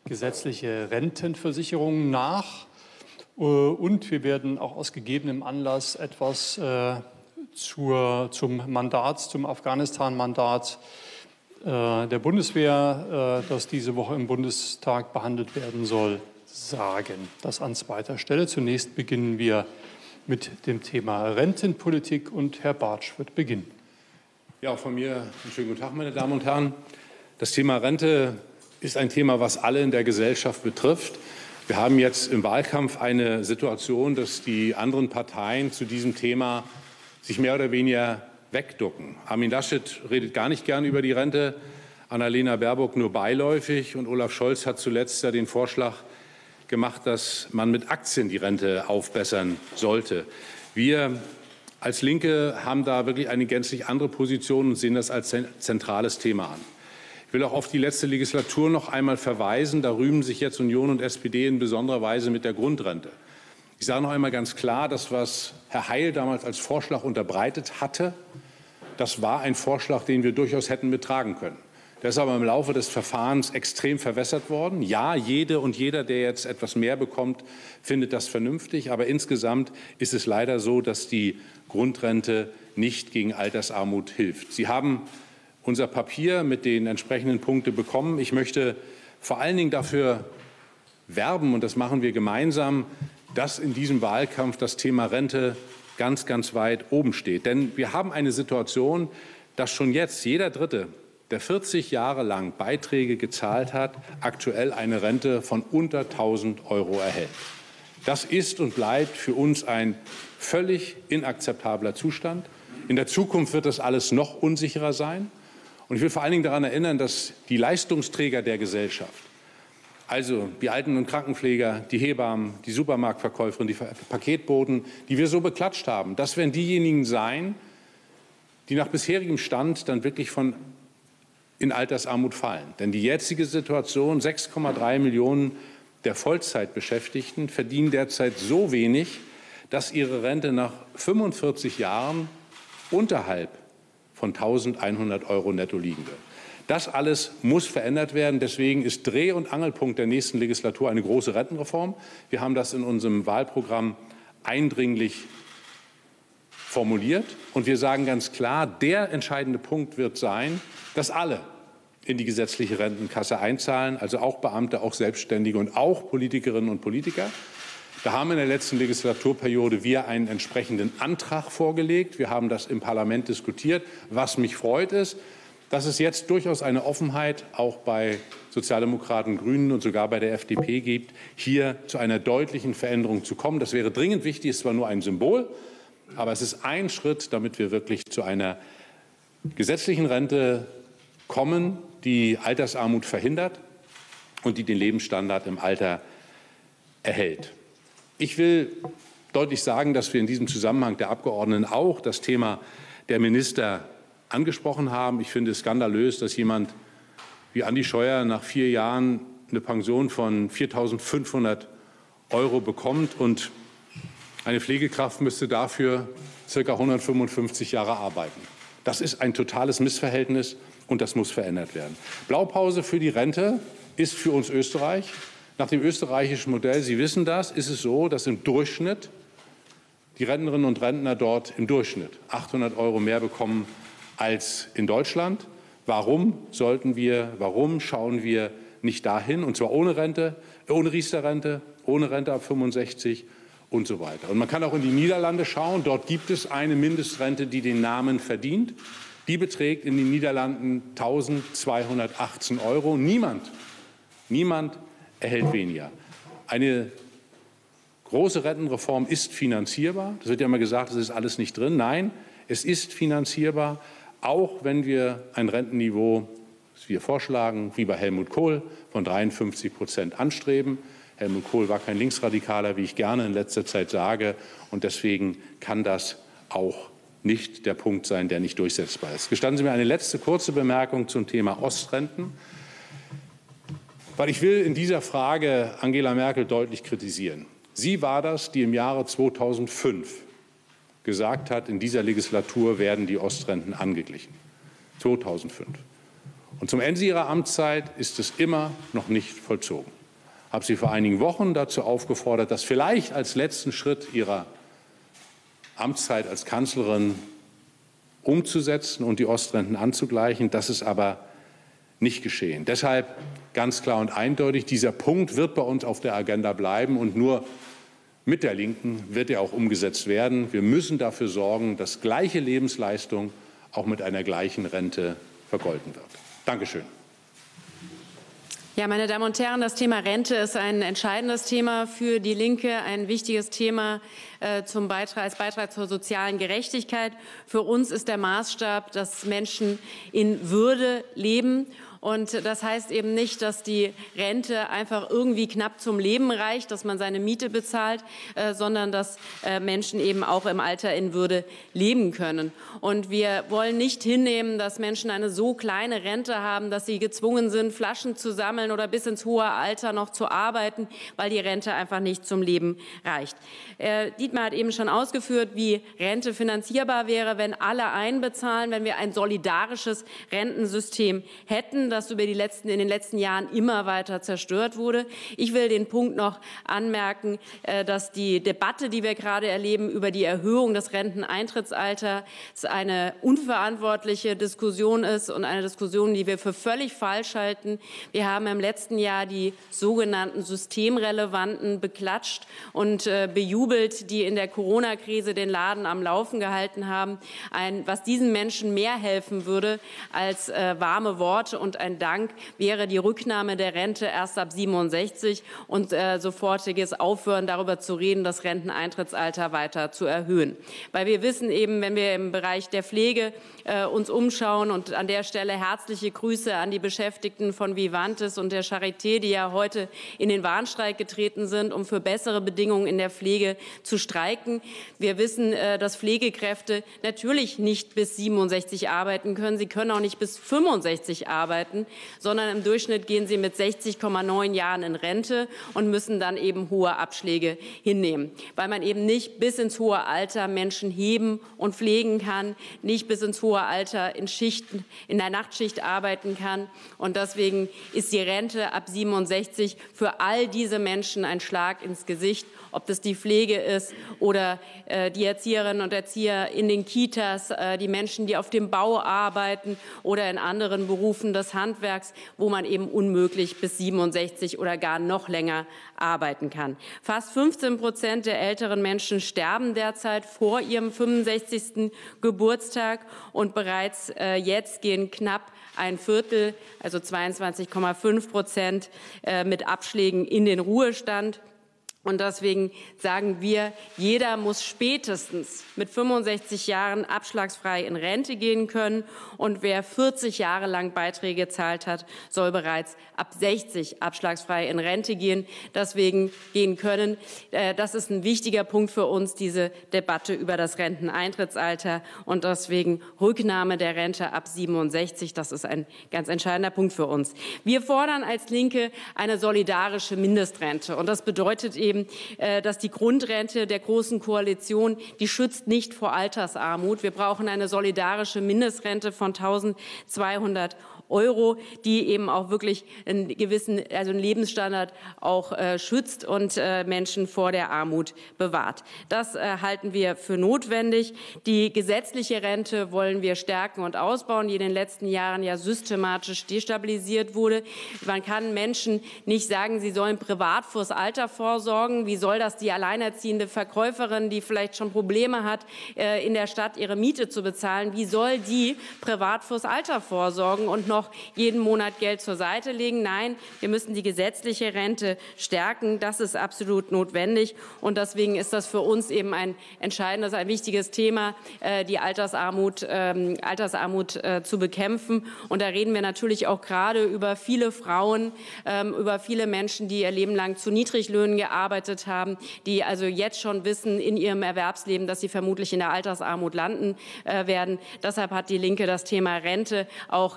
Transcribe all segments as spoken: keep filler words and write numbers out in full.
gesetzliche Rentenversicherung nach. Und wir werden auch aus gegebenem Anlass etwas äh, zur, zum Mandat, zum Afghanistan-Mandat äh, der Bundeswehr, äh, das diese Woche im Bundestag behandelt werden soll, sagen. Das an zweiter Stelle. Zunächst beginnen wir mit dem Thema Rentenpolitik und Herr Bartsch wird beginnen. Ja, auch von mir einen schönen guten Tag, meine Damen und Herren. Das Thema Rente ist ein Thema, was alle in der Gesellschaft betrifft. Wir haben jetzt im Wahlkampf eine Situation, dass die anderen Parteien zu diesem Thema sich mehr oder weniger wegducken. Armin Laschet redet gar nicht gern über die Rente, Annalena Baerbock nur beiläufig und Olaf Scholz hat zuletzt ja den Vorschlag gemacht, dass man mit Aktien die Rente aufbessern sollte. Wir als Linke haben da wirklich eine gänzlich andere Position und sehen das als zentrales Thema an. Ich will auch auf die letzte Legislatur noch einmal verweisen. Da rühmen sich jetzt Union und S P D in besonderer Weise mit der Grundrente. Ich sage noch einmal ganz klar, das, was Herr Heil damals als Vorschlag unterbreitet hatte, das war ein Vorschlag, den wir durchaus hätten mittragen können. Der ist aber im Laufe des Verfahrens extrem verwässert worden. Ja, jede und jeder, der jetzt etwas mehr bekommt, findet das vernünftig. Aber insgesamt ist es leider so, dass die Grundrente nicht gegen Altersarmut hilft. Sie haben unser Papier mit den entsprechenden Punkten bekommen. Ich möchte vor allen Dingen dafür werben, und das machen wir gemeinsam, dass in diesem Wahlkampf das Thema Rente ganz, ganz weit oben steht. Denn wir haben eine Situation, dass schon jetzt jeder Dritte, der vierzig Jahre lang Beiträge gezahlt hat, aktuell eine Rente von unter tausend Euro erhält. Das ist und bleibt für uns ein völlig inakzeptabler Zustand. In der Zukunft wird das alles noch unsicherer sein. Und ich will vor allen Dingen daran erinnern, dass die Leistungsträger der Gesellschaft, also die Alten- und Krankenpfleger, die Hebammen, die Supermarktverkäuferinnen, die Paketboten, die wir so beklatscht haben, das werden diejenigen sein, die nach bisherigem Stand dann wirklich von in Altersarmut fallen. Denn die jetzige Situation, sechs Komma drei Millionen der Vollzeitbeschäftigten verdienen derzeit so wenig, dass ihre Rente nach fünfundvierzig Jahren unterhalb von eintausendeinhundert Euro netto liegen wird. Das alles muss verändert werden. Deswegen ist Dreh- und Angelpunkt der nächsten Legislatur eine große Rentenreform. Wir haben das in unserem Wahlprogramm eindringlich formuliert. Und wir sagen ganz klar, der entscheidende Punkt wird sein, dass alle in die gesetzliche Rentenkasse einzahlen, also auch Beamte, auch Selbstständige und auch Politikerinnen und Politiker. Da haben in der letzten Legislaturperiode wir einen entsprechenden Antrag vorgelegt. Wir haben das im Parlament diskutiert. Was mich freut, ist, dass es jetzt durchaus eine Offenheit auch bei Sozialdemokraten, Grünen und sogar bei der F D P gibt, hier zu einer deutlichen Veränderung zu kommen. Das wäre dringend wichtig, ist zwar nur ein Symbol, aber es ist ein Schritt, damit wir wirklich zu einer gesetzlichen Rente kommen, die Altersarmut verhindert und die den Lebensstandard im Alter erhält. Ich will deutlich sagen, dass wir in diesem Zusammenhang der Abgeordneten auch das Thema der Minister angesprochen haben. Ich finde es skandalös, dass jemand wie Andi Scheuer nach vier Jahren eine Pension von viertausendfünfhundert Euro bekommt und eine Pflegekraft müsste dafür ca. hundertfünfundfünfzig Jahre arbeiten. Das ist ein totales Missverhältnis und das muss verändert werden. Blaupause für die Rente ist für uns Österreich. Nach dem österreichischen Modell, Sie wissen das, ist es so, dass im Durchschnitt die Rentnerinnen und Rentner dort im Durchschnitt achthundert Euro mehr bekommen als in Deutschland. Warum sollten wir, warum schauen wir nicht dahin, und zwar ohne Rente, ohne Riester-Rente, ohne Rente ab fünfundsechzig und so weiter. Und man kann auch in die Niederlande schauen. Dort gibt es eine Mindestrente, die den Namen verdient. Die beträgt in den Niederlanden eintausendzweihundertachtzehn Euro. Niemand, niemand erhält weniger. Eine große Rentenreform ist finanzierbar. Das wird ja immer gesagt, das ist alles nicht drin. Nein, es ist finanzierbar, auch wenn wir ein Rentenniveau, das wir vorschlagen, wie bei Helmut Kohl, von dreiundfünfzig Prozent anstreben. Helmut Kohl war kein Linksradikaler, wie ich gerne in letzter Zeit sage. Und deswegen kann das auch nicht der Punkt sein, der nicht durchsetzbar ist. Gestatten Sie mir eine letzte kurze Bemerkung zum Thema Ostrenten. Weil ich will in dieser Frage Angela Merkel deutlich kritisieren. Sie war das, die im Jahre zweitausendfünf gesagt hat, in dieser Legislatur werden die Ostrenten angeglichen. zweitausendfünf. Und zum Ende Ihrer Amtszeit ist es immer noch nicht vollzogen. Ich habe Sie vor einigen Wochen dazu aufgefordert, das vielleicht als letzten Schritt Ihrer Amtszeit als Kanzlerin umzusetzen und die Ostrenten anzugleichen. Das ist aber nicht geschehen. Deshalb ganz klar und eindeutig, dieser Punkt wird bei uns auf der Agenda bleiben und nur mit der Linken wird er auch umgesetzt werden. Wir müssen dafür sorgen, dass gleiche Lebensleistung auch mit einer gleichen Rente vergolten wird. Dankeschön. Ja, meine Damen und Herren, das Thema Rente ist ein entscheidendes Thema für die Linke, ein wichtiges Thema äh, zum Beitrag, als Beitrag zur sozialen Gerechtigkeit. Für uns ist der Maßstab, dass Menschen in Würde leben. Und das heißt eben nicht, dass die Rente einfach irgendwie knapp zum Leben reicht, dass man seine Miete bezahlt, äh, sondern dass äh, Menschen eben auch im Alter in Würde leben können. Und wir wollen nicht hinnehmen, dass Menschen eine so kleine Rente haben, dass sie gezwungen sind, Flaschen zu sammeln oder bis ins hohe Alter noch zu arbeiten, weil die Rente einfach nicht zum Leben reicht. Äh, Dietmar hat eben schon ausgeführt, wie Rente finanzierbar wäre, wenn alle einbezahlen, wenn wir ein solidarisches Rentensystem hätten, das über die letzten, in den letzten Jahren immer weiter zerstört wurde. Ich will den Punkt noch anmerken, dass die Debatte, die wir gerade erleben über die Erhöhung des Renteneintrittsalters, eine unverantwortliche Diskussion ist und eine Diskussion, die wir für völlig falsch halten. Wir haben im letzten Jahr die sogenannten Systemrelevanten beklatscht und äh, bejubelt, die in der Corona-Krise den Laden am Laufen gehalten haben, ein, was diesen Menschen mehr helfen würde als äh, warme Worte und ein Dank wäre die Rücknahme der Rente erst ab siebenundsechzig und äh, sofortiges Aufhören, darüber zu reden, das Renteneintrittsalter weiter zu erhöhen. Weil wir wissen eben, wenn wir im Bereich der Pflege äh, uns umschauen, und an der Stelle herzliche Grüße an die Beschäftigten von Vivantes und der Charité, die ja heute in den Warnstreik getreten sind, um für bessere Bedingungen in der Pflege zu streiken. Wir wissen, äh, dass Pflegekräfte natürlich nicht bis siebenundsechzig arbeiten können. Sie können auch nicht bis fünfundsechzig arbeiten, sondern im Durchschnitt gehen sie mit sechzig Komma neun Jahren in Rente und müssen dann eben hohe Abschläge hinnehmen, weil man eben nicht bis ins hohe Alter Menschen heben und pflegen kann, nicht bis ins hohe Alter in Schichten, in der Nachtschicht arbeiten kann. Und deswegen ist die Rente ab siebenundsechzig für all diese Menschen ein Schlag ins Gesicht, ob das die Pflege ist oder äh, die Erzieherinnen und Erzieher in den Kitas, äh, die Menschen, die auf dem Bau arbeiten oder in anderen Berufen des Handwerks, wo man eben unmöglich bis siebenundsechzig oder gar noch länger arbeiten kann. Fast fünfzehn Prozent der älteren Menschen sterben derzeit vor ihrem fünfundsechzigsten Geburtstag und bereits äh, jetzt gehen knapp ein Viertel, also zweiundzwanzig Komma fünf Prozent, äh, mit Abschlägen in den Ruhestand. Und deswegen sagen wir, jeder muss spätestens mit fünfundsechzig Jahren abschlagsfrei in Rente gehen können. Und wer vierzig Jahre lang Beiträge gezahlt hat, soll bereits ab sechzig abschlagsfrei in Rente gehen. Deswegen gehen können. Das ist ein wichtiger Punkt für uns, diese Debatte über das Renteneintrittsalter. Und deswegen Rücknahme der Rente ab siebenundsechzig. Das ist ein ganz entscheidender Punkt für uns. Wir fordern als Linke eine solidarische Mindestrente. Und das bedeutet eben, dass die Grundrente der Großen Koalition, die schützt nicht vor Altersarmut. Wir brauchen eine solidarische Mindestrente von eintausendzweihundert Euro, die eben auch wirklich einen gewissen, also einen Lebensstandard auch äh, schützt und äh, Menschen vor der Armut bewahrt. Das äh, halten wir für notwendig. Die gesetzliche Rente wollen wir stärken und ausbauen, die in den letzten Jahren ja systematisch destabilisiert wurde. Man kann Menschen nicht sagen, sie sollen privat fürs Alter vorsorgen. Wie soll das die alleinerziehende Verkäuferin, die vielleicht schon Probleme hat, äh, in der Stadt ihre Miete zu bezahlen, wie soll die privat fürs Alter vorsorgen und noch jeden Monat Geld zur Seite legen? Nein, wir müssen die gesetzliche Rente stärken. Das ist absolut notwendig. Und deswegen ist das für uns eben ein entscheidendes, ein wichtiges Thema, die Altersarmut, ähm, Altersarmut äh, zu bekämpfen. Und da reden wir natürlich auch gerade über viele Frauen, ähm, über viele Menschen, die ihr Leben lang zu Niedriglöhnen gearbeitet haben, die also jetzt schon wissen in ihrem Erwerbsleben, dass sie vermutlich in der Altersarmut landen äh, werden. Deshalb hat die Linke das Thema Rente auch ja auf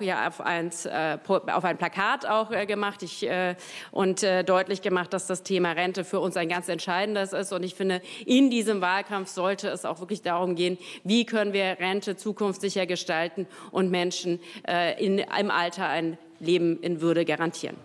eins, äh, auf ein Plakat auch äh, gemacht ich, äh, und äh, deutlich gemacht, dass das Thema Rente für uns ein ganz entscheidendes ist. Und ich finde, in diesem Wahlkampf sollte es auch wirklich darum gehen, wie können wir Rente zukunftssicher gestalten und Menschen äh, in, im Alter ein Leben in Würde garantieren.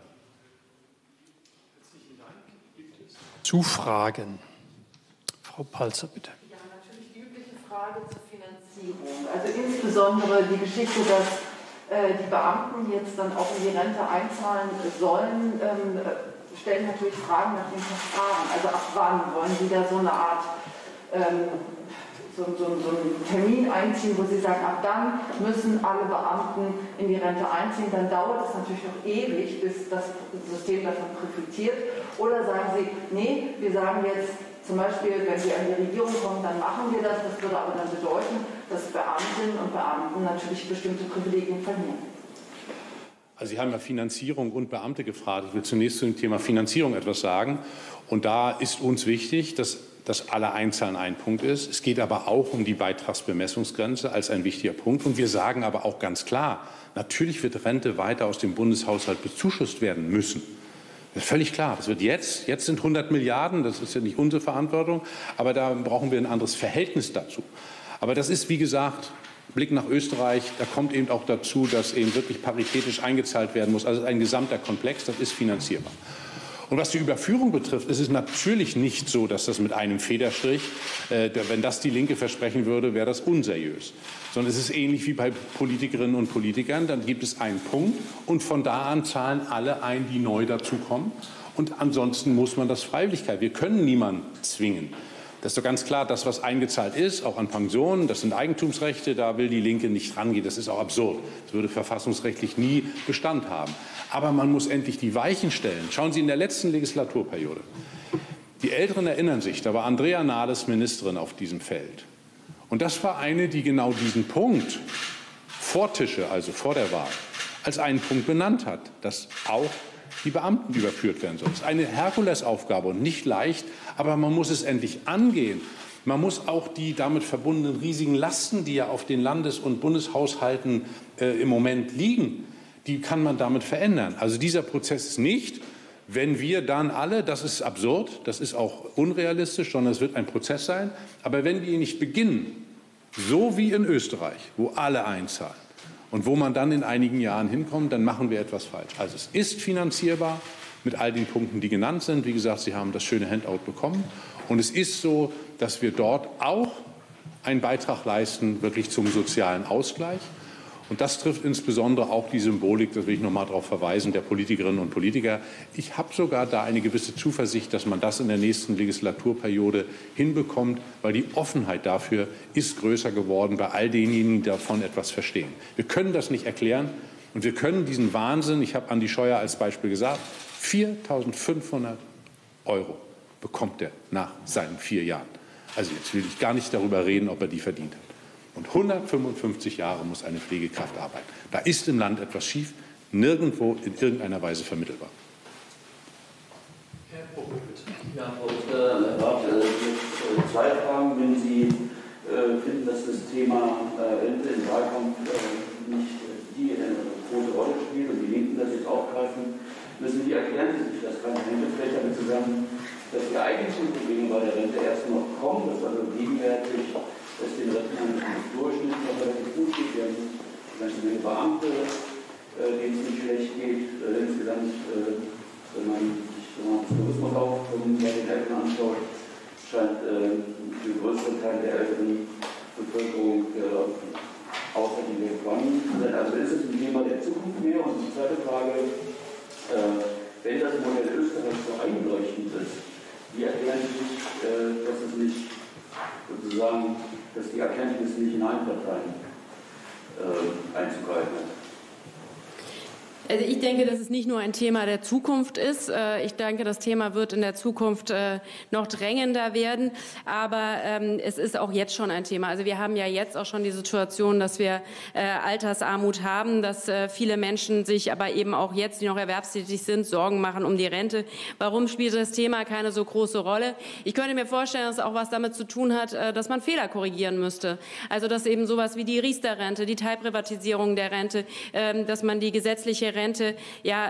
Zufragen. Frau Palzer, bitte. Ja, natürlich die übliche Frage zur Finanzierung. Also insbesondere die Geschichte, dass äh, die Beamten jetzt dann auch in die Rente einzahlen sollen, ähm, stellen natürlich Fragen nach den Verfahren. Also ab wann wollen Sie da so eine Art ähm, so, so, so einen Termin einziehen, wo Sie sagen, ab dann müssen alle Beamten in die Rente einziehen. Dann dauert es natürlich noch ewig, bis das System davon profitiert. Oder sagen Sie, nee, wir sagen jetzt zum Beispiel, wenn wir an die Regierung kommen, dann machen wir das. Das würde aber dann bedeuten, dass Beamtinnen und Beamten natürlich bestimmte Privilegien verlieren. Also Sie haben ja Finanzierung und Beamte gefragt. Ich will zunächst zu dem Thema Finanzierung etwas sagen. Und da ist uns wichtig, dass das alle einzahlen ein Punkt ist. Es geht aber auch um die Beitragsbemessungsgrenze als ein wichtiger Punkt. Und wir sagen aber auch ganz klar, natürlich wird Rente weiter aus dem Bundeshaushalt bezuschusst werden müssen. Das ist völlig klar. Das wird jetzt, jetzt sind hundert Milliarden, das ist ja nicht unsere Verantwortung, aber da brauchen wir ein anderes Verhältnis dazu. Aber das ist, wie gesagt, Blick nach Österreich, da kommt eben auch dazu, dass eben wirklich paritätisch eingezahlt werden muss. Also ein gesamter Komplex, das ist finanzierbar. Und was die Überführung betrifft, ist es natürlich nicht so, dass das mit einem Federstrich, äh, wenn das die Linke versprechen würde, wäre das unseriös. Sondern es ist ähnlich wie bei Politikerinnen und Politikern. Dann gibt es einen Punkt und von da an zahlen alle ein, die neu dazukommen. Und ansonsten muss man das Freiwilligkeit. Wir können niemanden zwingen. Das ist doch ganz klar, das, was eingezahlt ist, auch an Pensionen, das sind Eigentumsrechte, da will die Linke nicht rangehen. Das ist auch absurd. Das würde verfassungsrechtlich nie Bestand haben. Aber man muss endlich die Weichen stellen. Schauen Sie in der letzten Legislaturperiode. Die Älteren erinnern sich, da war Andrea Nahles Ministerin auf diesem Feld. Und das war eine, die genau diesen Punkt vor Tische, also vor der Wahl, als einen Punkt benannt hat, dass auch die Beamten überführt werden sollen. Das ist eine Herkulesaufgabe und nicht leicht, aber man muss es endlich angehen. Man muss auch die damit verbundenen riesigen Lasten, die ja auf den Landes- und Bundeshaushalten äh, im Moment liegen, die kann man damit verändern. Also dieser Prozess ist nicht, wenn wir dann alle, das ist absurd, das ist auch unrealistisch, sondern es wird ein Prozess sein, aber wenn wir ihn nicht beginnen, so wie in Österreich, wo alle einzahlen, und wo man dann in einigen Jahren hinkommt, dann machen wir etwas falsch. Also es ist finanzierbar mit all den Punkten, die genannt sind. Wie gesagt, Sie haben das schöne Handout bekommen. Und es ist so, dass wir dort auch einen Beitrag leisten, wirklich zum sozialen Ausgleich. Und das trifft insbesondere auch die Symbolik, da will ich noch mal darauf verweisen, der Politikerinnen und Politiker. Ich habe sogar da eine gewisse Zuversicht, dass man das in der nächsten Legislaturperiode hinbekommt, weil die Offenheit dafür ist größer geworden bei all denjenigen, die davon etwas verstehen. Wir können das nicht erklären und wir können diesen Wahnsinn, ich habe Andi Scheuer als Beispiel gesagt, viertausendfünfhundert Euro bekommt er nach seinen vier Jahren. Also jetzt will ich gar nicht darüber reden, ob er die verdient hat. Und hundertfünfundfünfzig Jahre muss eine Pflegekraft arbeiten. Da ist im Land etwas schief, nirgendwo in irgendeiner Weise vermittelbar. Herr Bruch, bitte. Ja, Herr Barth, jetzt zwei Fragen. Wenn Sie äh, finden, dass das Thema äh, Rente im Wahlkampf äh, nicht die eine große Rolle spielt und die Linken das jetzt aufgreifen, müssen Sie erklären, Sie sich das kann hängt vielleicht damit zusammen, dass die eigentlichen Probleme bei der Rente erst noch kommen, dass also gegenwärtig dass den Rentnern im Durchschnitt noch relativ gut geht. Wir haben eine ganze Menge Beamte, äh, denen es nicht schlecht geht. Äh, insgesamt, äh, wenn man sich wenn man das Tourismusaufkommen bei den Eltern anschaut, scheint äh, der größere Teil der älteren Bevölkerung äh, außerordentlich gewonnen zu sein. Also ist es ein Thema der Zukunft mehr. Und die zweite Frage, äh, wenn das Modell Österreich so einleuchtend ist, wie erklären Sie sich, äh, dass es nicht sozusagen, dass die Erkenntnis nicht in allen Parteien äh, einzugreifen hat? Also ich denke, dass es nicht nur ein Thema der Zukunft ist. Ich denke, das Thema wird in der Zukunft noch drängender werden. Aber es ist auch jetzt schon ein Thema. Also wir haben ja jetzt auch schon die Situation, dass wir Altersarmut haben, dass viele Menschen sich aber eben auch jetzt, die noch erwerbstätig sind, Sorgen machen um die Rente. Warum spielt das Thema keine so große Rolle? Ich könnte mir vorstellen, dass es auch was damit zu tun hat, dass man Fehler korrigieren müsste. Also dass eben sowas wie die Riester-Rente, die Teilprivatisierung der Rente, dass man die gesetzliche Rente, ja,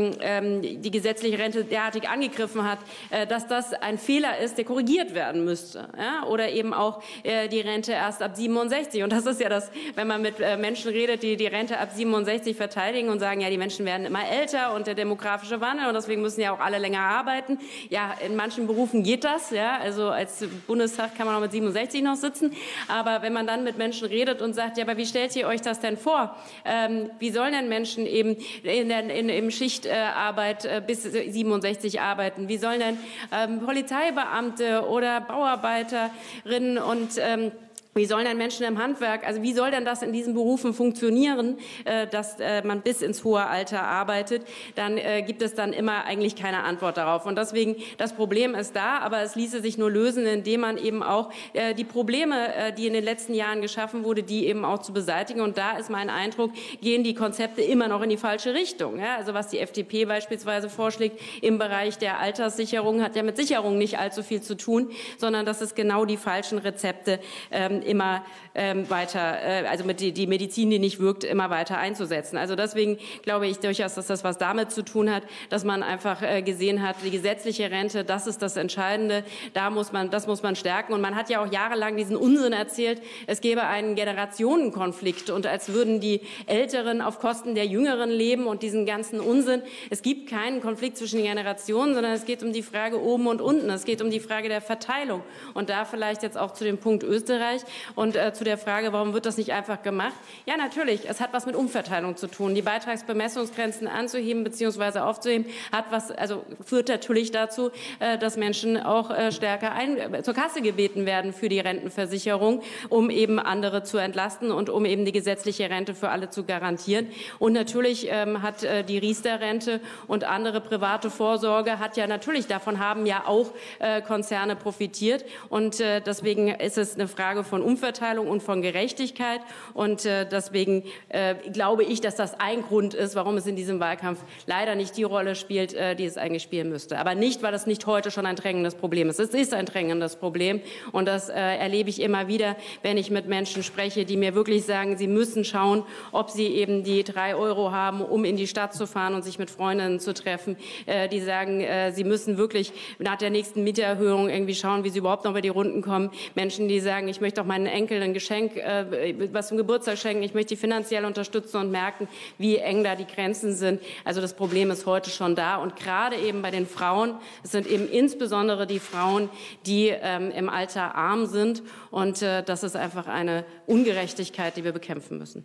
die gesetzliche Rente derartig angegriffen hat, dass das ein Fehler ist, der korrigiert werden müsste. Ja? Oder eben auch die Rente erst ab siebenundsechzig. Und das ist ja das, wenn man mit Menschen redet, die die Rente ab siebenundsechzig verteidigen und sagen, ja, die Menschen werden immer älter und der demografische Wandel und deswegen müssen ja auch alle länger arbeiten. Ja, in manchen Berufen geht das, ja, also als Bundestag kann man auch mit siebenundsechzig noch sitzen, aber wenn man dann mit Menschen redet und sagt, ja, aber wie stellt ihr euch das denn vor? Ähm, wie sollen denn Menschen eben in der in, in Schichtarbeit äh, bis siebenundsechzig arbeiten? Wie sollen denn ähm, Polizeibeamte oder Bauarbeiterinnen und ähm, wie sollen denn Menschen im Handwerk, also wie soll denn das in diesen Berufen funktionieren, äh, dass äh, man bis ins hohe Alter arbeitet? Dann äh, gibt es dann immer eigentlich keine Antwort darauf. Und deswegen, das Problem ist da, aber es ließe sich nur lösen, indem man eben auch äh, die Probleme, äh, die in den letzten Jahren geschaffen wurde, die eben auch zu beseitigen. Und da ist mein Eindruck, gehen die Konzepte immer noch in die falsche Richtung. Ja? Also was die F D P beispielsweise vorschlägt im Bereich der Alterssicherung, hat ja mit Sicherung nicht allzu viel zu tun, sondern das ist genau die falschen Rezepte, ähm, immer ähm, weiter, äh, also mit die, die Medizin, die nicht wirkt, immer weiter einzusetzen. Also deswegen glaube ich durchaus, dass das was damit zu tun hat, dass man einfach äh, gesehen hat, die gesetzliche Rente, das ist das Entscheidende, da muss man, das muss man stärken. Und man hat ja auch jahrelang diesen Unsinn erzählt, es gäbe einen Generationenkonflikt und als würden die Älteren auf Kosten der Jüngeren leben und diesen ganzen Unsinn. Es gibt keinen Konflikt zwischen den Generationen, sondern es geht um die Frage oben und unten. Es geht um die Frage der Verteilung. Und da vielleicht jetzt auch zu dem Punkt Österreich. Und äh, zu der Frage, warum wird das nicht einfach gemacht? Ja, natürlich, es hat was mit Umverteilung zu tun. Die Beitragsbemessungsgrenzen anzuheben bzw. aufzuheben, hat was, also führt natürlich dazu, äh, dass Menschen auch äh, stärker ein, äh, zur Kasse gebeten werden für die Rentenversicherung, um eben andere zu entlasten und um eben die gesetzliche Rente für alle zu garantieren. Und natürlich ähm, hat äh, die Riester-Rente und andere private Vorsorge, hat ja natürlich, davon haben ja auch äh, Konzerne profitiert. Und äh, deswegen ist es eine Frage von Umverteilung und von Gerechtigkeit. Und äh, deswegen äh, glaube ich, dass das ein Grund ist, warum es in diesem Wahlkampf leider nicht die Rolle spielt, äh, die es eigentlich spielen müsste. Aber nicht, weil es nicht heute schon ein drängendes Problem ist. Es ist ein drängendes Problem. Und das äh, erlebe ich immer wieder, wenn ich mit Menschen spreche, die mir wirklich sagen, sie müssen schauen, ob sie eben die drei Euro haben, um in die Stadt zu fahren und sich mit Freundinnen zu treffen. Äh, die sagen, äh, sie müssen wirklich nach der nächsten Mieterhöhung irgendwie schauen, wie sie überhaupt noch über die Runden kommen. Menschen, die sagen, ich möchte auch meinen Enkeln ein Geschenk, äh, was zum Geburtstag schenken, ich möchte die finanziell unterstützen und merken, wie eng da die Grenzen sind. Also das Problem ist heute schon da und gerade eben bei den Frauen, es sind eben insbesondere die Frauen, die ähm, im Alter arm sind und äh, das ist einfach eine Ungerechtigkeit, die wir bekämpfen müssen.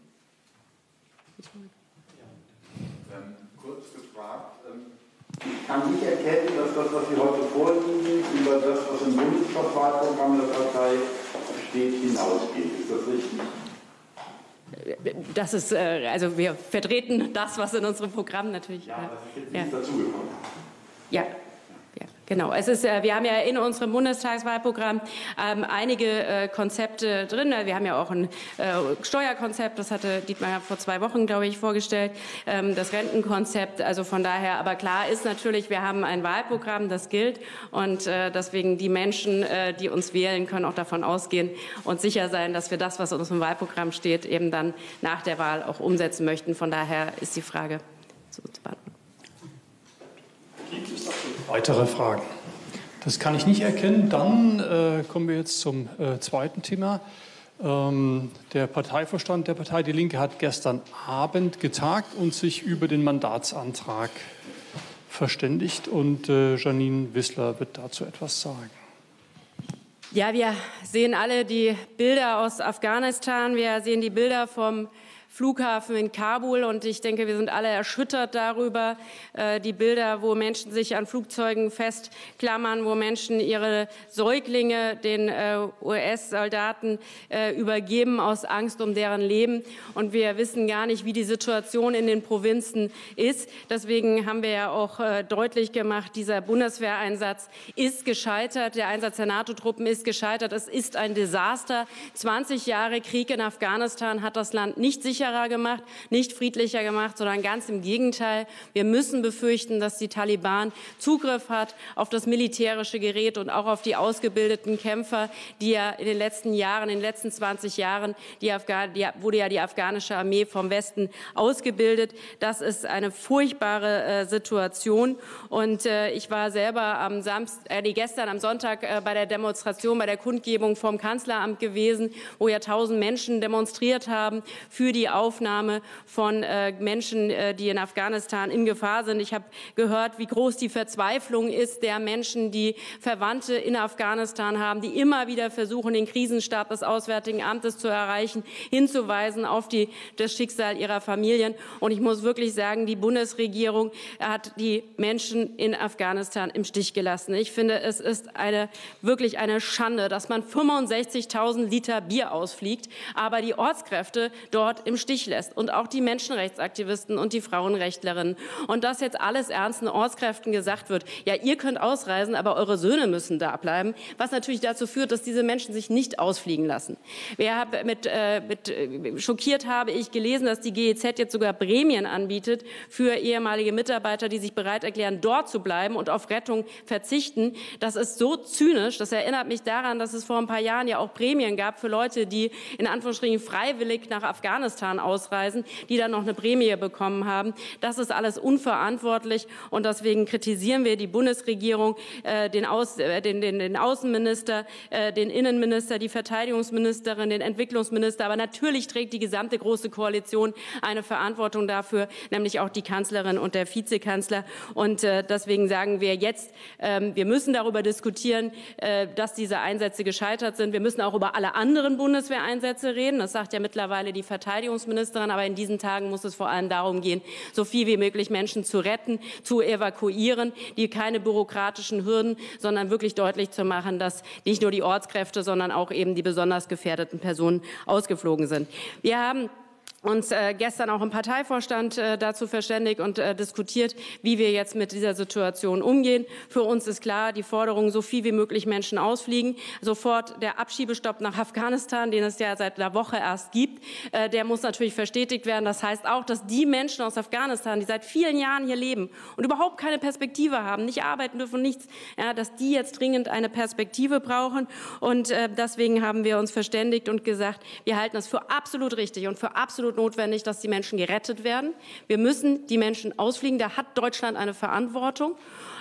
Ähm, kurz gefragt, ähm, ich kann nicht erkennen, dass das, was Sie heute vorliegen, über das, was im Bundestagswahlprogramm der Partei steht, hinausgeht. Ist das richtig? Das ist, äh, also wir vertreten das, was in unserem Programm natürlich... Ja, das ist jetzt ja. nicht dazugekommen. Ja. Ja, genau. Es ist, äh, wir haben ja in unserem Bundestagswahlprogramm ähm, einige äh, Konzepte drin. Wir haben ja auch ein äh, Steuerkonzept, das hatte Dietmar ja vor zwei Wochen, glaube ich, vorgestellt, ähm, das Rentenkonzept. Also von daher, aber klar ist natürlich, wir haben ein Wahlprogramm, das gilt und äh, deswegen die Menschen, äh, die uns wählen, können auch davon ausgehen und sicher sein, dass wir das, was in unserem Wahlprogramm steht, eben dann nach der Wahl auch umsetzen möchten. Von daher ist die Frage zu beantworten. Gibt es dazu weitere Fragen? Das kann ich nicht erkennen. Dann äh, kommen wir jetzt zum äh, zweiten Thema. Ähm, der Parteivorstand der Partei Die Linke hat gestern Abend getagt und sich über den Mandatsantrag verständigt. Und äh, Janine Wissler wird dazu etwas sagen. Ja, wir sehen alle die Bilder aus Afghanistan. Wir sehen die Bilder vom Flughafen in Kabul. Und ich denke, wir sind alle erschüttert darüber. Die Bilder, wo Menschen sich an Flugzeugen festklammern, wo Menschen ihre Säuglinge den U S-Soldaten übergeben aus Angst um deren Leben. Und wir wissen gar nicht, wie die Situation in den Provinzen ist. Deswegen haben wir ja auch deutlich gemacht, dieser Bundeswehreinsatz ist gescheitert. Der Einsatz der NATO-Truppen ist gescheitert. Es ist ein Desaster. zwanzig Jahre Krieg in Afghanistan hat das Land nicht sicherer gemacht, nicht friedlicher gemacht, sondern ganz im Gegenteil. Wir müssen befürchten, dass die Taliban Zugriff hat auf das militärische Gerät und auch auf die ausgebildeten Kämpfer, die ja in den letzten Jahren, in den letzten zwanzig Jahren, die Afghan- die, wurde ja die afghanische Armee vom Westen ausgebildet. Das ist eine furchtbare äh, Situation. Und äh, ich war selber am Samstag, äh, gestern am Sonntag äh, bei der Demonstration, bei der Kundgebung vom Kanzleramt gewesen, wo ja tausend Menschen demonstriert haben für die Aufnahme von äh, Menschen, äh, die in Afghanistan in Gefahr sind. Ich habe gehört, wie groß die Verzweiflung ist der Menschen, die Verwandte in Afghanistan haben, die immer wieder versuchen, den Krisenstab des Auswärtigen Amtes zu erreichen, hinzuweisen auf die, das Schicksal ihrer Familien. Und ich muss wirklich sagen, die Bundesregierung hat die Menschen in Afghanistan im Stich gelassen. Ich finde, es ist eine, wirklich eine Schande, dass man fünfundsechzigtausend Liter Bier ausfliegt, aber die Ortskräfte dort im Stich lässt und auch die Menschenrechtsaktivisten und die Frauenrechtlerinnen. Und dass jetzt alles ernsten Ortskräften gesagt wird, ja, ihr könnt ausreisen, aber eure Söhne müssen da bleiben, was natürlich dazu führt, dass diese Menschen sich nicht ausfliegen lassen. Wir haben mit, äh, mit, äh, schockiert habe ich gelesen, dass die G E Z jetzt sogar Prämien anbietet für ehemalige Mitarbeiter, die sich bereit erklären, dort zu bleiben und auf Rettung verzichten. Das ist so zynisch. Das erinnert mich daran, dass es vor ein paar Jahren ja auch Prämien gab für Leute, die in Anführungsstrichen freiwillig nach Afghanistan ausreisen, die dann noch eine Prämie bekommen haben. Das ist alles unverantwortlich und deswegen kritisieren wir die Bundesregierung, äh, den, Aus, äh, den, den, den Außenminister, äh, den Innenminister, die Verteidigungsministerin, den Entwicklungsminister. Aber natürlich trägt die gesamte Große Koalition eine Verantwortung dafür, nämlich auch die Kanzlerin und der Vizekanzler. Und äh, deswegen sagen wir jetzt, äh, wir müssen darüber diskutieren, äh, dass diese Einsätze gescheitert sind. Wir müssen auch über alle anderen Bundeswehreinsätze reden. Das sagt ja mittlerweile die Verteidigungsministerin. Aber in diesen Tagen muss es vor allem darum gehen, so viel wie möglich Menschen zu retten, zu evakuieren, die keine bürokratischen Hürden, sondern wirklich deutlich zu machen, dass nicht nur die Ortskräfte, sondern auch eben die besonders gefährdeten Personen ausgeflogen sind. Wir haben uns äh, gestern auch im Parteivorstand äh, dazu verständigt und äh, diskutiert, wie wir jetzt mit dieser Situation umgehen. Für uns ist klar, die Forderung, so viel wie möglich Menschen ausfliegen, sofort der Abschiebestopp nach Afghanistan, den es ja seit einer Woche erst gibt, äh, der muss natürlich verstetigt werden. Das heißt auch, dass die Menschen aus Afghanistan, die seit vielen Jahren hier leben und überhaupt keine Perspektive haben, nicht arbeiten dürfen, nichts, ja, dass die jetzt dringend eine Perspektive brauchen. Und äh, deswegen haben wir uns verständigt und gesagt, wir halten es für absolut richtig und für absolut notwendig, dass die Menschen gerettet werden. Wir müssen die Menschen ausfliegen. Da hat Deutschland eine Verantwortung.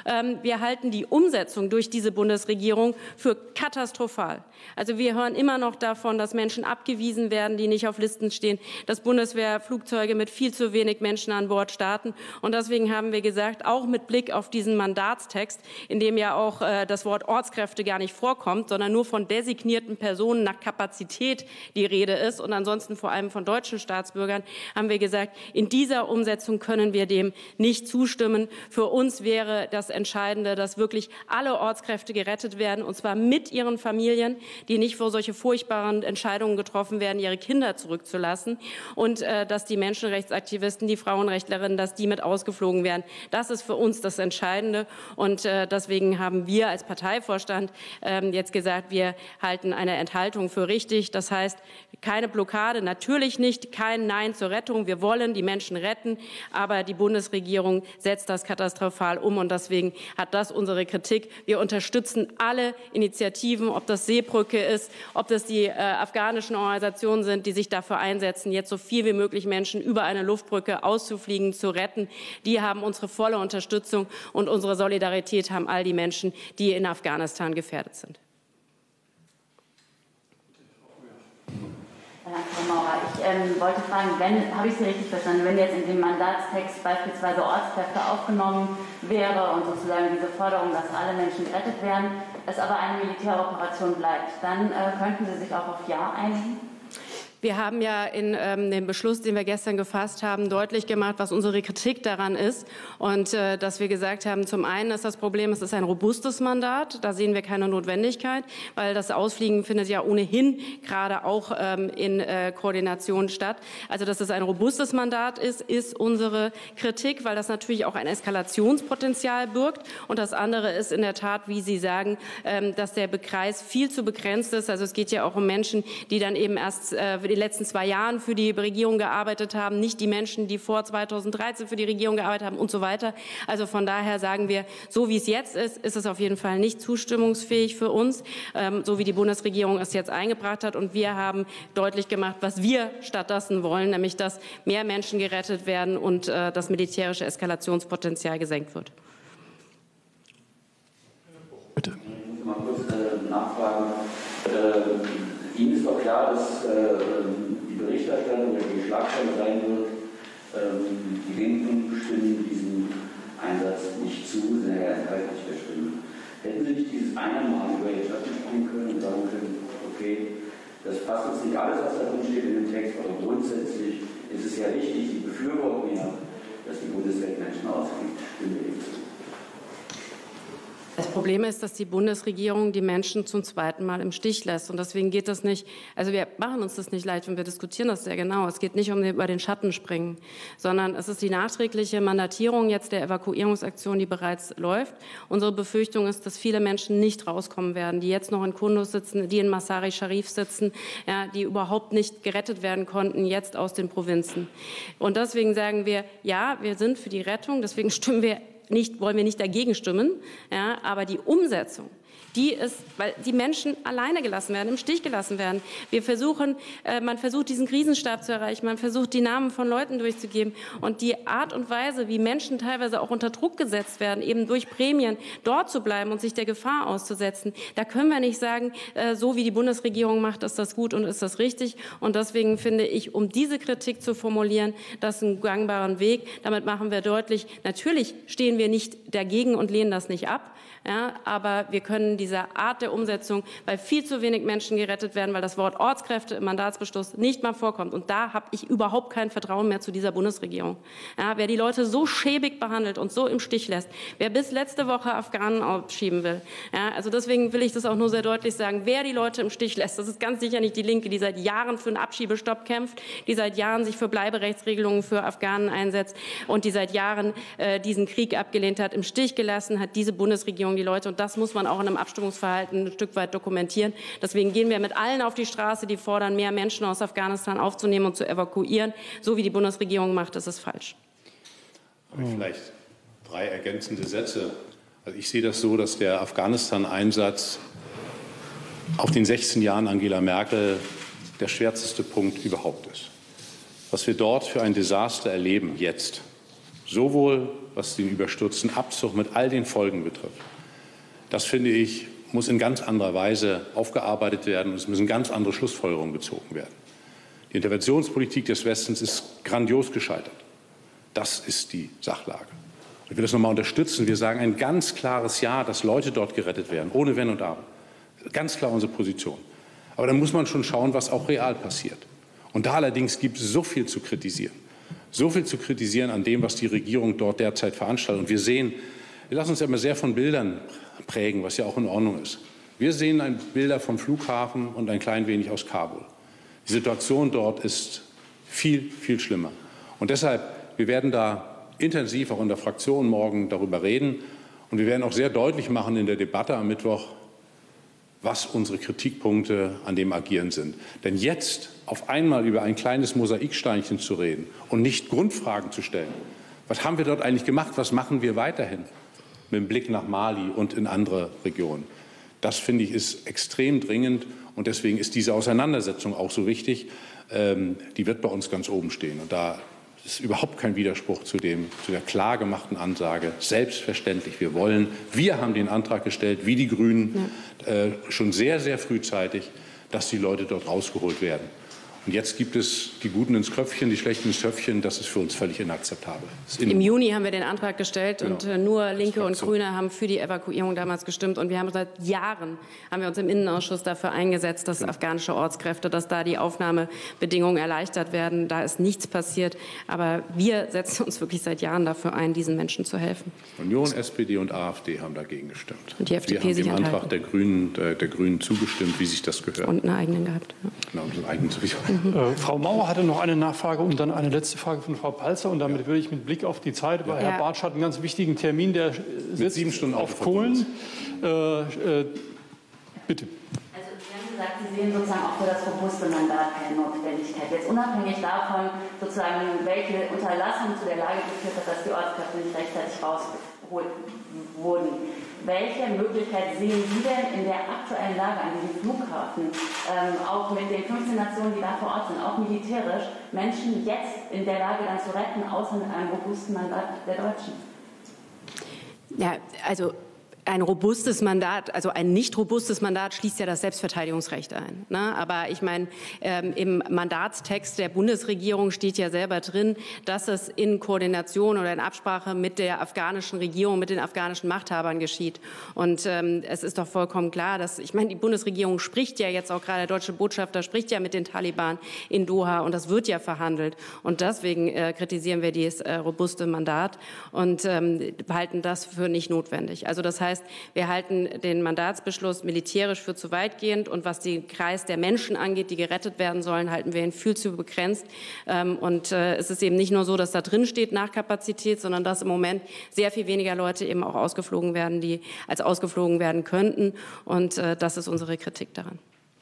Wir halten die Umsetzung durch diese Bundesregierung für katastrophal. Also wir hören immer noch davon, dass Menschen abgewiesen werden, die nicht auf Listen stehen, dass Bundeswehrflugzeuge mit viel zu wenig Menschen an Bord starten. Und deswegen haben wir gesagt, auch mit Blick auf diesen Mandatstext, in dem ja auch äh, das Wort Ortskräfte gar nicht vorkommt, sondern nur von designierten Personen nach Kapazität die Rede ist und ansonsten vor allem von deutschen Staatsbürgern, haben wir gesagt, in dieser Umsetzung können wir dem nicht zustimmen. Für uns wäre das Entscheidende, dass wirklich alle Ortskräfte gerettet werden, und zwar mit ihren Familien, die nicht vor solche furchtbaren Entscheidungen getroffen werden, ihre Kinder zurückzulassen, und äh, dass die Menschenrechtsaktivisten, die Frauenrechtlerinnen, dass die mit ausgeflogen werden. Das ist für uns das Entscheidende, und äh, deswegen haben wir als Parteivorstand äh, jetzt gesagt, wir halten eine Enthaltung für richtig. Das heißt, keine Blockade, natürlich nicht, kein Nein zur Rettung. Wir wollen die Menschen retten, aber die Bundesregierung setzt das katastrophal um, und deswegen hat das unsere Kritik. Wir unterstützen alle Initiativen, ob das Seebrücke ist, ob das die äh, afghanischen Organisationen sind, die sich dafür einsetzen, jetzt so viel wie möglich Menschen über eine Luftbrücke auszufliegen, zu retten. Die haben unsere volle Unterstützung, und unsere Solidarität haben all die Menschen, die in Afghanistan gefährdet sind. Frau Maurer, ich ähm, wollte fragen, wenn, habe ich Sie richtig verstanden, wenn jetzt in dem Mandatstext beispielsweise Ortskräfte aufgenommen wäre und sozusagen diese Forderung, dass alle Menschen gerettet werden, es aber eine Militäroperation bleibt, dann äh, könnten Sie sich auch auf Ja einigen? Wir haben ja in ähm, dem Beschluss, den wir gestern gefasst haben, deutlich gemacht, was unsere Kritik daran ist. Und äh, dass wir gesagt haben, zum einen ist das Problem, es ist ein robustes Mandat. Da sehen wir keine Notwendigkeit, weil das Ausfliegen findet ja ohnehin gerade auch ähm, in äh, Koordination statt. Also dass es ein robustes Mandat ist, ist unsere Kritik, weil das natürlich auch ein Eskalationspotenzial birgt. Und das andere ist in der Tat, wie Sie sagen, ähm, dass der Kreis viel zu begrenzt ist. Also es geht ja auch um Menschen, die dann eben erst äh, in den letzten zwei Jahren für die Regierung gearbeitet haben, nicht die Menschen, die vor zweitausenddreizehn für die Regierung gearbeitet haben und so weiter. Also von daher sagen wir, so wie es jetzt ist, ist es auf jeden Fall nicht zustimmungsfähig für uns, ähm, so wie die Bundesregierung es jetzt eingebracht hat. Und wir haben deutlich gemacht, was wir stattdessen wollen, nämlich dass mehr Menschen gerettet werden und äh, das militärische Eskalationspotenzial gesenkt wird. Bitte. Ich muss mal kurz äh, nachfragen. Äh, Ihnen ist doch klar, dass äh, die Berichterstattung oder die Schlagzeile sein wird, ähm, die Linken stimmen diesem Einsatz nicht zu, sind ja inhaltlich der Stimme. Hätten Sie nicht dieses eine Mal über Ihr Schatten springen können und sagen können, okay, das passt uns nicht alles, was da drin steht in dem Text, aber grundsätzlich ist es ja richtig, Sie befürworten ja, dass die Bundeswehr Menschen ausfliegt. Stimmen wir Ihnen zu? Das Problem ist, dass die Bundesregierung die Menschen zum zweiten Mal im Stich lässt. Und deswegen geht das nicht, also wir machen uns das nicht leicht und wir diskutieren das sehr genau. Es geht nicht um den, über den Schatten springen, sondern es ist die nachträgliche Mandatierung jetzt der Evakuierungsaktion, die bereits läuft. Unsere Befürchtung ist, dass viele Menschen nicht rauskommen werden, die jetzt noch in Kunduz sitzen, die in Mazar-i Sharif sitzen, ja, die überhaupt nicht gerettet werden konnten, jetzt aus den Provinzen. Und deswegen sagen wir, ja, wir sind für die Rettung, deswegen stimmen wir Nicht, wollen wir nicht dagegen stimmen, ja, aber die Umsetzung, die ist, weil die Menschen alleine gelassen werden, im Stich gelassen werden. Wir versuchen, äh, man versucht, diesen Krisenstab zu erreichen, man versucht, die Namen von Leuten durchzugeben. Und die Art und Weise, wie Menschen teilweise auch unter Druck gesetzt werden, eben durch Prämien dort zu bleiben und sich der Gefahr auszusetzen, da können wir nicht sagen, äh, so wie die Bundesregierung macht, ist das gut und ist das richtig. Und deswegen finde ich, um diese Kritik zu formulieren, das ist ein gangbarer Weg. Damit machen wir deutlich, natürlich stehen wir nicht dagegen und lehnen das nicht ab. Ja, aber wir können dieser Art der Umsetzung, weil viel zu wenig Menschen gerettet werden, weil das Wort Ortskräfte im Mandatsbeschluss nicht mal vorkommt. Und da habe ich überhaupt kein Vertrauen mehr zu dieser Bundesregierung. Ja, wer die Leute so schäbig behandelt und so im Stich lässt, wer bis letzte Woche Afghanen abschieben will. Ja, also deswegen will ich das auch nur sehr deutlich sagen, wer die Leute im Stich lässt, das ist ganz sicher nicht die Linke, die seit Jahren für einen Abschiebestopp kämpft, die seit Jahren sich für Bleiberechtsregelungen für Afghanen einsetzt und die seit Jahren äh, diesen Krieg abgelehnt hat, im Stich gelassen hat diese Bundesregierung die Leute. Und das muss man auch in einem Abstimmungsverhalten ein Stück weit dokumentieren. Deswegen gehen wir mit allen auf die Straße, die fordern, mehr Menschen aus Afghanistan aufzunehmen und zu evakuieren. So wie die Bundesregierung macht, das ist falsch. Vielleicht drei ergänzende Sätze. Also ich sehe das so, dass der Afghanistan-Einsatz auf den sechzehn Jahren Angela Merkel der schwärzeste Punkt überhaupt ist. Was wir dort für ein Desaster erleben jetzt, sowohl was den überstürzten Abzug mit all den Folgen betrifft, das finde ich, muss in ganz anderer Weise aufgearbeitet werden und es müssen ganz andere Schlussfolgerungen gezogen werden. Die Interventionspolitik des Westens ist grandios gescheitert. Das ist die Sachlage. Ich will das noch mal unterstützen. Wir sagen ein ganz klares Ja, dass Leute dort gerettet werden, ohne Wenn und Aber. Ganz klar unsere Position. Aber dann muss man schon schauen, was auch real passiert. Und da allerdings gibt es so viel zu kritisieren. So viel zu kritisieren an dem, was die Regierung dort derzeit veranstaltet. Und wir sehen, wir lassen uns ja immer sehr von Bildern prägen, was ja auch in Ordnung ist. Wir sehen ein Bilder vom Flughafen und ein klein wenig aus Kabul. Die Situation dort ist viel, viel schlimmer. Und deshalb, wir werden da intensiv auch in der Fraktion morgen darüber reden. Und wir werden auch sehr deutlich machen in der Debatte am Mittwoch, was unsere Kritikpunkte an dem Agieren sind. Denn jetzt auf einmal über ein kleines Mosaiksteinchen zu reden und nicht Grundfragen zu stellen, was haben wir dort eigentlich gemacht, was machen wir weiterhin mit dem Blick nach Mali und in andere Regionen, das finde ich ist extrem dringend und deswegen ist diese Auseinandersetzung auch so wichtig. Ähm, die wird bei uns ganz oben stehen und da ist überhaupt kein Widerspruch zu, dem, zu der klar gemachten Ansage. Selbstverständlich, wir wollen, wir haben den Antrag gestellt, wie die Grünen, ja. äh, schon sehr, sehr frühzeitig, dass die Leute dort rausgeholt werden. Und jetzt gibt es die Guten ins Köpfchen, die Schlechten ins Töpfchen. Das ist für uns völlig inakzeptabel. Im Juni haben wir den Antrag gestellt, genau. und äh, nur Linke und so. Grüne haben für die Evakuierung damals gestimmt. Und wir haben seit Jahren haben wir uns im Innenausschuss dafür eingesetzt, dass afghanische Ortskräfte, dass da die Aufnahmebedingungen erleichtert werden. Da ist nichts passiert. Aber wir setzen uns wirklich seit Jahren dafür ein, diesen Menschen zu helfen. Union, S P D und AfD haben dagegen gestimmt. Und die F D P wir haben sich dem enthalten. Antrag der Grünen, der, der Grünen zugestimmt, wie sich das gehört. Und einen eigenen gehabt. Ja. Genau, einen eigenen sowieso. Mhm. Äh, Frau Mauer hatte noch eine Nachfrage und dann eine letzte Frage von Frau Palzer. Und damit würde ich mit Blick auf die Zeit, weil ja. Herr Bartsch hat einen ganz wichtigen Termin, der sitzt sieben Stunden auf Kohlen. Äh, äh, bitte. Also Sie haben gesagt, Sie sehen sozusagen auch für das robuste Mandat keine Notwendigkeit. Jetzt unabhängig davon, sozusagen, welche Unterlassung zu der Lage geführt hat, dass die Ortskräfte nicht rechtzeitig rausgeholt wurden. Welche Möglichkeit sehen Sie denn in der aktuellen Lage an diesem Flughafen, ähm, auch mit den fünfzehn Nationen, die da vor Ort sind, auch militärisch, Menschen jetzt in der Lage dann zu retten, außer mit einem robusten Mandat der Deutschen? Ja, also ein robustes Mandat, also ein nicht robustes Mandat schließt ja das Selbstverteidigungsrecht ein. Ne? Aber ich meine, ähm, im Mandatstext der Bundesregierung steht ja selber drin, dass es in Koordination oder in Absprache mit der afghanischen Regierung, mit den afghanischen Machthabern geschieht. Und ähm, es ist doch vollkommen klar, dass, ich meine, die Bundesregierung spricht ja jetzt auch gerade, der deutsche Botschafter spricht ja mit den Taliban in Doha und das wird ja verhandelt. Und deswegen äh, kritisieren wir dieses äh, robuste Mandat und ähm, halten das für nicht notwendig. Also das heißt, wir halten den Mandatsbeschluss militärisch für zu weitgehend und was den Kreis der Menschen angeht, die gerettet werden sollen, halten wir ihn viel zu begrenzt. Und es ist eben nicht nur so, dass da drin steht nach Kapazität, sondern dass im Moment sehr viel weniger Leute eben auch ausgeflogen werden, die als ausgeflogen werden könnten. Und das ist unsere Kritik daran.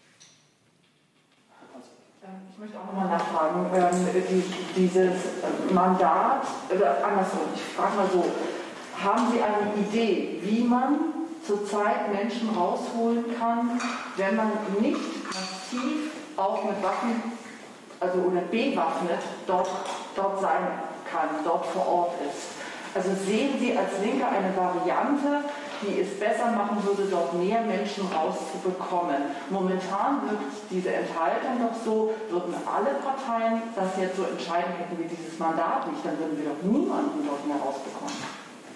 Ich möchte auch noch mal nachfragen, ähm, dieses Mandat, oder andersrum, ich frage mal so, haben Sie eine Idee, wie man zurzeit Menschen rausholen kann, wenn man nicht massiv auch mit Waffen, also oder bewaffnet dort, dort sein kann, dort vor Ort ist? Also sehen Sie als Linke eine Variante, die es besser machen würde, dort mehr Menschen rauszubekommen? Momentan wirkt diese Enthaltung doch so, würden alle Parteien das jetzt so entscheiden, hätten wir dieses Mandat nicht, dann würden wir doch niemanden dort mehr rausbekommen.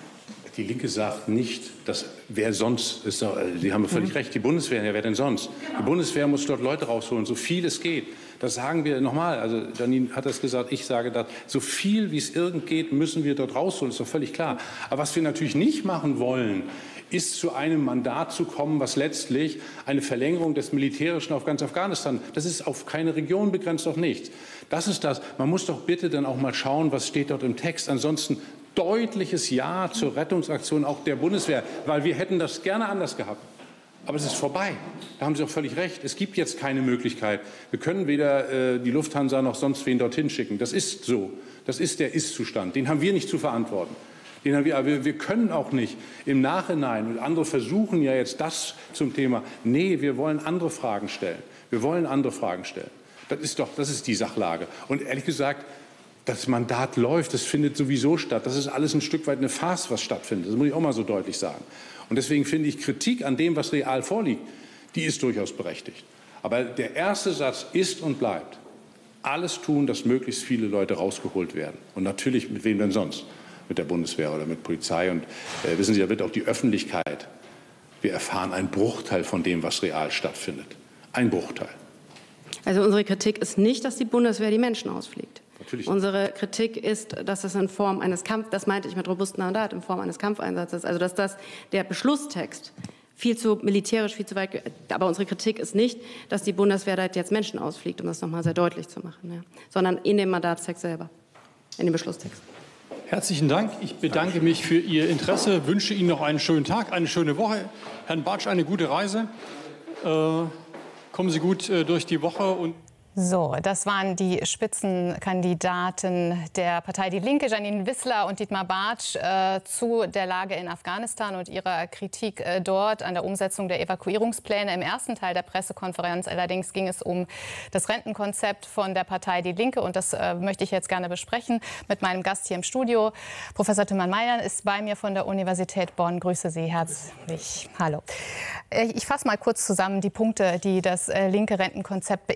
Die Linke sagt nicht, dass wer sonst ist. Doch, Sie haben völlig mhm. recht. Die Bundeswehr, ja, wer denn sonst? Genau. Die Bundeswehr muss dort Leute rausholen, so viel es geht. Das sagen wir nochmal. Also Janine hat das gesagt. Ich sage das. So viel wie es irgend geht, müssen wir dort rausholen. Ist doch völlig klar. Aber was wir natürlich nicht machen wollen, ist zu einem Mandat zu kommen, was letztlich eine Verlängerung des Militärischen auf ganz Afghanistan. Das ist auf keine Region begrenzt, auf nichts. Das ist das. Man muss doch bitte dann auch mal schauen, was steht dort im Text. Ansonsten deutliches Ja zur Rettungsaktion auch der Bundeswehr, weil wir hätten das gerne anders gehabt. Aber es ist vorbei. Da haben Sie auch völlig recht. Es gibt jetzt keine Möglichkeit. Wir können weder äh, die Lufthansa noch sonst wen dorthin schicken. Das ist so. Das ist der Ist-Zustand. Den haben wir nicht zu verantworten. Den haben wir, aber wir, wir können auch nicht im Nachhinein, und andere versuchen ja jetzt das zum Thema, nee, wir wollen andere Fragen stellen. Wir wollen andere Fragen stellen. Das ist doch, das ist die Sachlage. Und ehrlich gesagt, das Mandat läuft, das findet sowieso statt. Das ist alles ein Stück weit eine Farce, was stattfindet. Das muss ich auch mal so deutlich sagen. Und deswegen finde ich Kritik an dem, was real vorliegt, die ist durchaus berechtigt. Aber der erste Satz ist und bleibt, alles tun, dass möglichst viele Leute rausgeholt werden. Und natürlich, mit wem denn sonst? Mit der Bundeswehr oder mit Polizei. Und äh, wissen Sie, da wird auch die Öffentlichkeit, wir erfahren einen Bruchteil von dem, was real stattfindet. Ein Bruchteil. Also unsere Kritik ist nicht, dass die Bundeswehr die Menschen ausfliegt. Natürlich. Unsere Kritik ist, dass es in Form eines Kampf, das meinte ich mit robustem Mandat, in Form eines Kampfeinsatzes, also dass das der Beschlusstext viel zu militärisch, viel zu weit, aber unsere Kritik ist nicht, dass die Bundeswehr da jetzt Menschen ausfliegt, um das nochmal sehr deutlich zu machen, ja, sondern in dem Mandatstext selber, in dem Beschlusstext. Herzlichen Dank. Ich bedanke mich für Ihr Interesse, wünsche Ihnen noch einen schönen Tag, eine schöne Woche. Herrn Bartsch, eine gute Reise. Äh, kommen Sie gut äh, durch die Woche und So, das waren die Spitzenkandidaten der Partei Die Linke, Janine Wissler und Dietmar Bartsch, äh, zu der Lage in Afghanistan und ihrer Kritik äh, dort an der Umsetzung der Evakuierungspläne. Im ersten Teil der Pressekonferenz allerdings ging es um das Rentenkonzept von der Partei Die Linke. Und das äh, möchte ich jetzt gerne besprechen mit meinem Gast hier im Studio. Professor Tümann-Meyer ist bei mir von der Universität Bonn. Grüße Sie herzlich. Hallo. Ich fasse mal kurz zusammen die Punkte, die das äh, linke Rentenkonzept